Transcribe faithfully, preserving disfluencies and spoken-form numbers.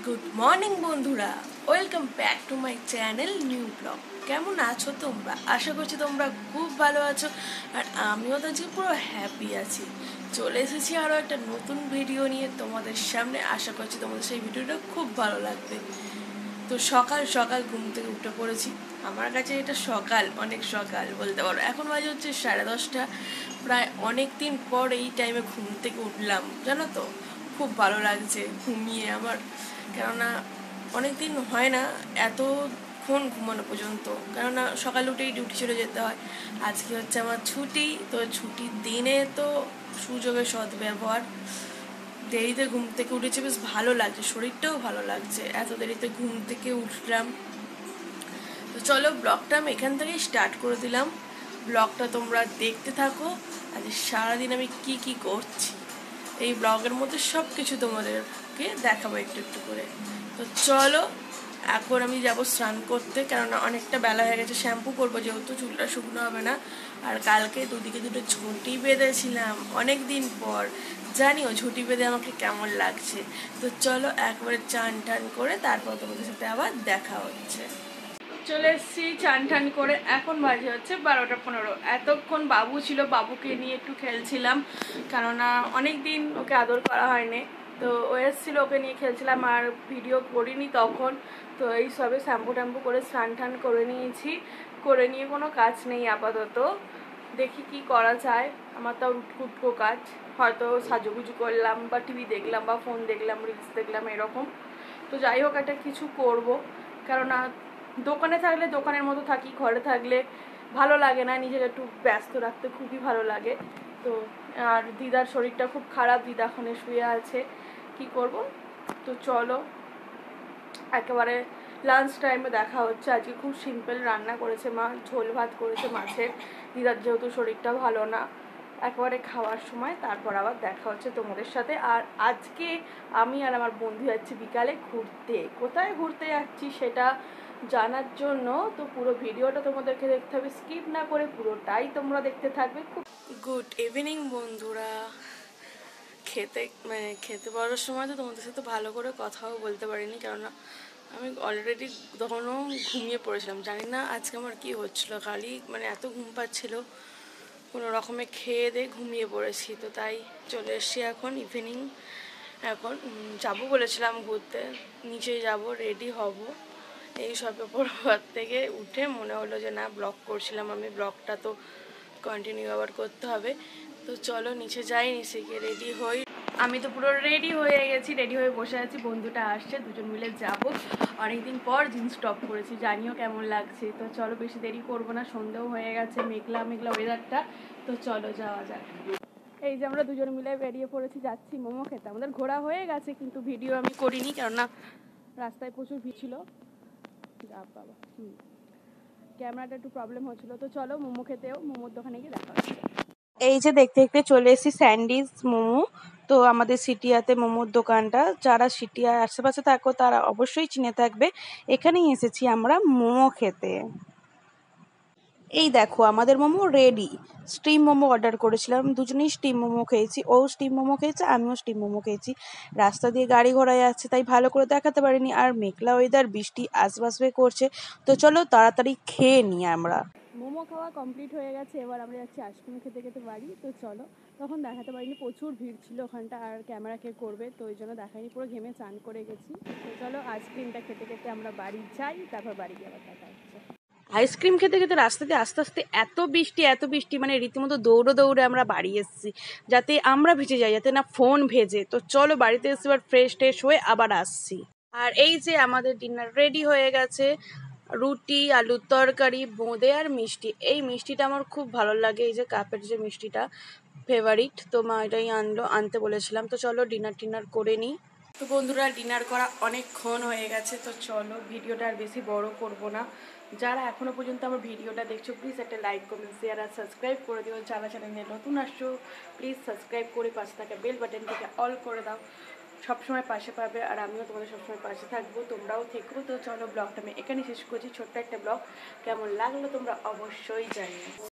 Good morning বন্ধুরা, welcome back to my channel new blog. কেমন আছো তোমরা? আশা করছি তোমরা খুব ভালো আছো, আর আমিও তো আজকে পুরো হ্যাপি আছি। চলে এসেছি আরও একটা নতুন ভিডিও নিয়ে তোমাদের সামনে। আশা করছি তোমাদের সেই ভিডিওটা খুব ভালো লাগবে। তো সকাল সকাল ঘুম থেকে উঠে পড়েছি। আমার কাছে এটা সকাল, অনেক সকাল বলতে পারো। এখন বাজে হচ্ছে সাড়ে দশটা। প্রায় অনেক দিন পর এই টাইমে ঘুম থেকে উঠলাম, জানো তো। খুব ভালো লাগছে ঘুমিয়ে আমার, কেননা অনেক দিন হয় না এতক্ষণ ঘুমানো পর্যন্ত, কেননা সকালে উঠেই ডিউটি চলে যেতে হয়। আজকে হচ্ছে আমার ছুটি, তো ছুটির দিনে তো সুযোগের সদ্ব্যবহার। দেরিতে ঘুম থেকে উঠেছে, বেশ ভালো লাগছে, শরীরটাও ভালো লাগছে। এত দেরিতে ঘুম থেকে উঠলাম। তো চলো ব্লগটা আমি এখান থেকেই স্টার্ট করে দিলাম। ব্লগটা তোমরা দেখতে থাকো। আজ সারাদিন আমি কি কি করছি এই ব্লগের মধ্যে সব কিছু তোমাদেরকে দেখাবো একটু একটু করে। তো চলো, এখন আমি যাব স্নান করতে, কেননা অনেকটা বেলা হয়ে গেছে। শ্যাম্পু করবো যেহেতু চুলটা শুকনো হবে না। আর কালকে দুদিকে দুটো ঝুঁটি বেঁধেছিলাম অনেক দিন পর। জানিও ঝুঁটি বেঁধে আমাকে কেমন লাগছে। তো চলো একবারে চান টান করে তারপর তোমাদের সাথে আবার দেখা হচ্ছে। চলে এসেছি চান টান করে, এখন বাজে হচ্ছে বারোটা পনেরো। এতক্ষণ বাবু ছিল, বাবুকে নিয়ে একটু খেলছিলাম, কেননা অনেক দিন ওকে আদর করা হয়নি। তো ও এসেছিলো, ওকে নিয়ে খেলছিলাম আর ভিডিও করিনি তখন। তো এই সবে শ্যাম্পু ট্যাম্পু করে স্নান টান করে নিয়েছি। করে নিয়ে কোনো কাজ নেই আপাতত, দেখি কি করা যায়। আমার তাও উটকুটকো কাজ, হয়তো সাজুগুজু করলাম বা টিভি দেখলাম বা ফোন দেখলাম, রিলস দেখলাম, এরকম। তো যাই হোক একটা কিছু করব, কেননা দোকানে থাকলে দোকানের মতো থাকি, ঘরে থাকলে ভালো লাগে না, নিজেকে একটু ব্যস্ত রাখতে খুবই ভালো লাগে। তো আর দিদার শরীরটা খুব খারাপ, দিদা ওখানে শুয়ে আছে, কি করব। তো চলো একেবারে লাঞ্চ টাইমে দেখা হচ্ছে। আজকে খুব সিম্পল রান্না করেছে মা, ঝোল ভাত করেছে মাছের। দিদার যেহেতু শরীরটা ভালো না, একেবারে খাওয়ার সময় তারপর আবার দেখা হচ্ছে তোমাদের সাথে। আর আজকে আমি আর আমার বন্ধু যাচ্ছি বিকালে ঘুরতে। কোথায় ঘুরতে যাচ্ছি সেটা জানার জন্য তো পুরো ভিডিওটা তোমাদেরকে দেখতে হবে, স্কিপ না করে পুরোটাই তোমরা দেখতে থাকবে। খুব গুড ইভিনিং বন্ধুরা। খেতে মানে খেতে পারার সময় তো তোমাদের সাথে ভালো করে কথাও বলতে পারিনি, কেননা আমি অলরেডি তখনও ঘুমিয়ে পড়েছিলাম। জানি না আজকে আমার কি হচ্ছিলো, খালি মানে এত ঘুম পাচ্ছিলো, কোনো রকমে খেয়ে দিয়ে ঘুমিয়ে পড়েছি। তো তাই চলে এসেছি এখন ইভিনিং। এখন যাবো বলেছিলাম ঘুরতে, নিচে যাব, রেডি হব। এই সবে পর থেকে উঠে মনে হলো যে না, ব্লগ করছিলাম আমি, ব্লগটা তো কন্টিনিউ আবার করতে হবে। তো চলো নিচে যাই, নিচে গিয়ে রেডি হই। আমি তো পুরো রেডি হয়ে গেছি, রেডি হয়ে বসে আছি। বন্ধুটা আসছে, দুজন মিলে যাব। অনেকদিন পর জিন্স টপ করেছি, জানিও কেমন লাগছে। তো চলো বেশি দেরি করবো না, সন্ধ্যেও হয়ে গেছে, মেঘলা মেঘলা ওয়েদারটা। তো চলো যাওয়া যাক। এই যে আমরা দুজন মিলে বেরিয়ে পড়েছি, যাচ্ছি মোমো খেতে। আমাদের ঘোরা হয়ে গেছে, কিন্তু ভিডিও আমি করিনি, কেননা রাস্তায় প্রচুর ভিড় ছিল। যা বাবা, হুম ক্যামেরাটা একটু প্রবলেম হচ্ছিল। তো চলো মোমো খেতেও মোমোর দোকানে গিয়ে দেখা হচ্ছে। এই যে দেখতে দেখতে চলে এসেছি স্যান্ডিস মোমো। তো আমাদের সিটিয়াতে মোমোর দোকানটা, যারা সিটিয়ার আশেপাশে থাকো তারা অবশ্যই চিনে থাকবে। এখানেই এসেছি আমরা মোমো খেতে। এই দেখো আমাদের momo ready. Steam momo order করেছিলাম, দুজনেই স্টিম মোমো খেয়েছি। ও স্টিম মোমো খেয়েছে, আমিও স্টিম মোমো খেয়েছি। রাস্তা দিয়ে গাড়ি ঘোড়া যাচ্ছে, তাই ভালো করে দেখাতে পারিনি। আর মেঘলা ওয়েদার, বৃষ্টি আসবাসবে করছে। তো চলো তাড়াতাড়ি খেয়ে নিই আমরা। মোমো খাওয়া কমপ্লিট হয়ে গেছে, এবার আমরা যাচ্ছি আইসক্রিম খেতে খেতে বাড়ি। তো চলো, তখন দেখাতে পারিনি, প্রচুর ভিড় ছিল ওখানটা, আর ক্যামেরা কে করবে, তো ওই জন্য দেখাইনি। পুরো ঘেমে চান করে গেছি। তো চলো আইসক্রিমটা খেতে খেতে আমরা বাড়ি যাই, তারপর বাড়ি গিয়ে আবার দেখা হচ্ছে। আইসক্রিম খেতে খেতে রাস্তা দিয়ে আস্তে আস্তে এত বৃষ্টি এত বৃষ্টি মানে রীতিমতো দৌড়ে দৌড়ে আমরা বাড়ি এসেছি, যাতে আমরা ভিজে যাই, যাতে না ফোন ভেজে। তো চলো বাড়িতে এসে এবার ফ্রেশ ট্রেশ হয়ে আবার আসছি। আর এই যে আমাদের ডিনার রেডি হয়ে গেছে, রুটি, আলুর তরকারি, বোঁদে আর মিষ্টি। এই মিষ্টিটা আমার খুব ভালো লাগে, এই যে কাপের যে মিষ্টিটা, ফেভারিট। তো মা এটাই আনলো, আনতে বলেছিলাম। তো চলো ডিনার টিনার করে নিই। তো বন্ধুরা ডিনার করা অনেকক্ষণ হয়ে গেছে, তো চলো ভিডিওটা আর বেশি বড় করব না। যারা এখনো পর্যন্ত আমার ভিডিওটা দেখছো প্লিজ একটা লাইক কমেন্ট শেয়ার আর সাবস্ক্রাইব করে দিও। যারা চ্যানেলে নতুন আসছো প্লিজ সাবস্ক্রাইব করে পাশে থাকা বেল বাটনটিকে অল করে দাও, সবসময় পাশে পাবে। আর আমিও তোমাদের সবসময় পাশে থাকবো, তোমরাও থেকো। তো চলো ব্লগটা আমি এখানে শেষ করছি, ছোট্ট একটা ব্লগ। কেমন লাগলো তোমরা অবশ্যই জানিও।